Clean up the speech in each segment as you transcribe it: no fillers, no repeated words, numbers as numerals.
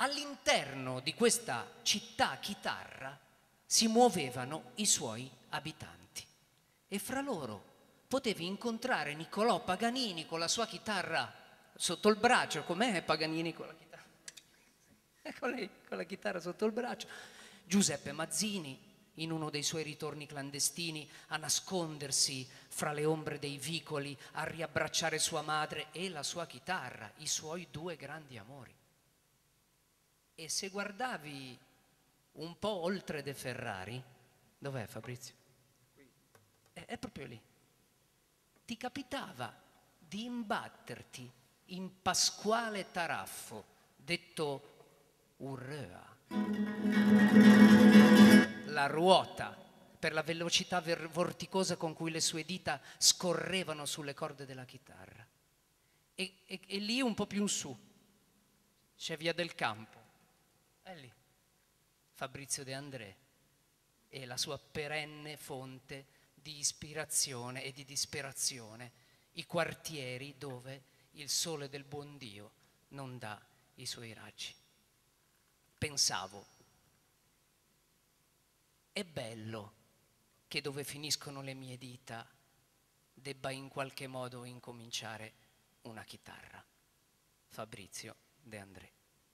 all'interno di questa città chitarra si muovevano i suoi abitanti e fra loro potevi incontrare Niccolò Paganini con la sua chitarra sotto il braccio. Com'è Paganini con la chitarra? Ecco lei con la chitarra sotto il braccio. Giuseppe Mazzini in uno dei suoi ritorni clandestini a nascondersi fra le ombre dei vicoli, a riabbracciare sua madre e la sua chitarra, i suoi due grandi amori. E se guardavi un po' oltre De Ferrari, dov'è Fabrizio? È proprio lì. Ti capitava di imbatterti in Pasquale Taraffo, detto Urrea, la ruota, per la velocità vorticosa con cui le sue dita scorrevano sulle corde della chitarra. E lì un po' più in su c'è Via del Campo, è lì Fabrizio De André e la sua perenne fonte di ispirazione e di disperazione, i quartieri dove il sole del buon Dio non dà i suoi raggi. Pensavo, è bello che dove finiscono le mie dita debba in qualche modo incominciare una chitarra. Fabrizio De André.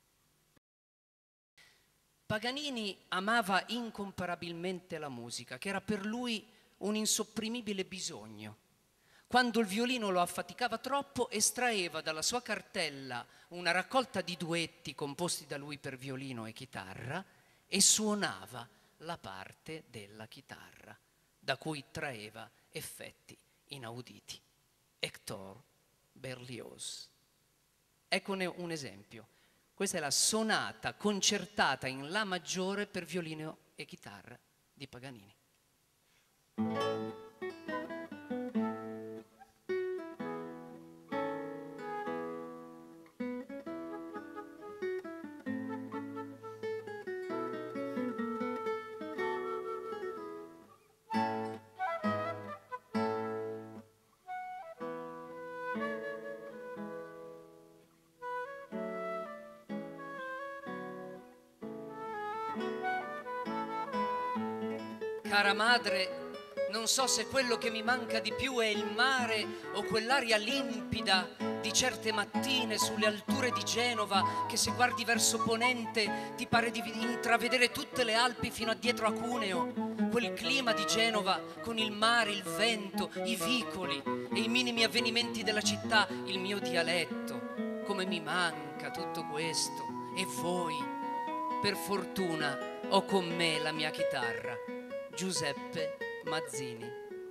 Paganini amava incomparabilmente la musica, che era per lui un insopprimibile bisogno. Quando il violino lo affaticava troppo, estraeva dalla sua cartella una raccolta di duetti composti da lui per violino e chitarra e suonava la parte della chitarra, da cui traeva effetti inauditi. Hector Berlioz. Eccone un esempio. Questa è la sonata concertata in La maggiore per violino e chitarra di Paganini. Cara madre, non so se quello che mi manca di più è il mare o quell'aria limpida di certe mattine sulle alture di Genova che se guardi verso ponente ti pare di intravedere tutte le Alpi fino a dietro a Cuneo. Quel clima di Genova con il mare, il vento, i vicoli e i minimi avvenimenti della città, il mio dialetto. Come mi manca tutto questo. E voi, per fortuna, ho con me la mia chitarra. Giuseppe Mazzini.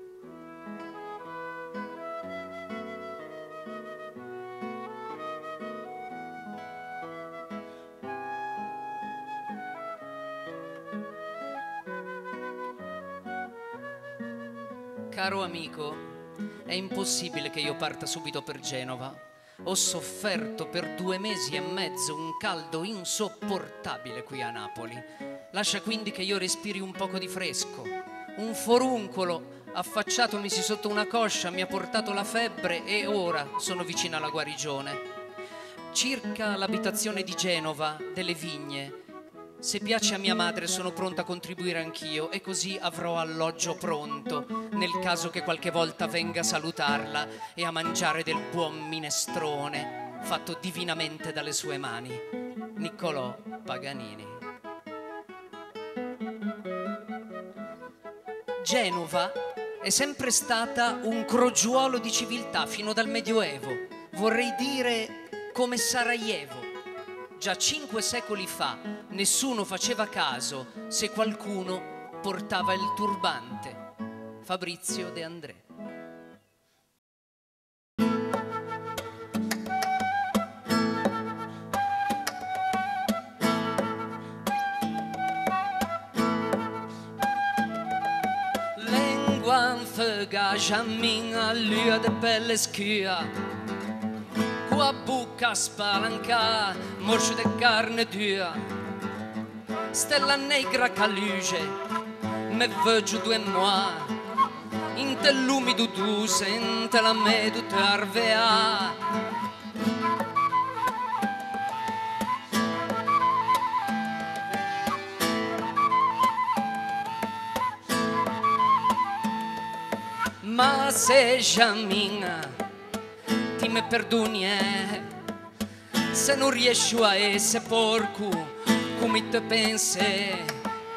Caro amico, è impossibile che io parta subito per Genova. Ho sofferto per 2 mesi e mezzo un caldo insopportabile qui a Napoli. Lascia quindi che io respiri un poco di fresco. Un foruncolo affacciatomi sotto una coscia mi ha portato la febbre e ora sono vicino alla guarigione. Circa l'abitazione di Genova, delle vigne, se piace a mia madre sono pronta a contribuire anch'io e così avrò alloggio pronto nel caso che qualche volta venga a salutarla e a mangiare del buon minestrone fatto divinamente dalle sue mani. Niccolò Paganini. Genova è sempre stata un crogiuolo di civiltà fino dal Medioevo, vorrei dire come Sarajevo. Già 5 secoli fa nessuno faceva caso se qualcuno portava il turbante. Fabrizio De André. Gajamin a lua de pelle schia, qua bucca spalanca, morso de carne dura, stella negra caluge, me veggio 2 mois, in te l'umido duse, in te la medu tarvea. se giammina, ti me perdoni se non riesco a essere porco come te pensi.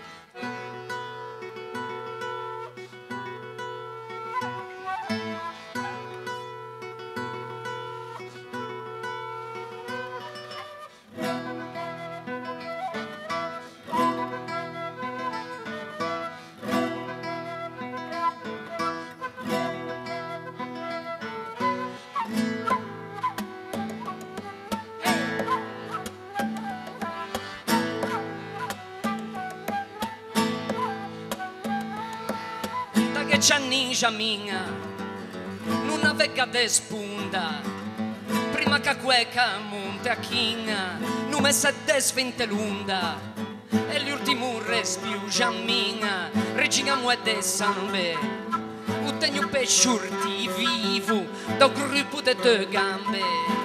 Che c'anningia mia non aveva de spunta prima che queca monte a china non mi sa desvente l'unda e l'ultimo respiro giammina regina muete sangue o tenho pesciurti vivo do gruppo de tue gambe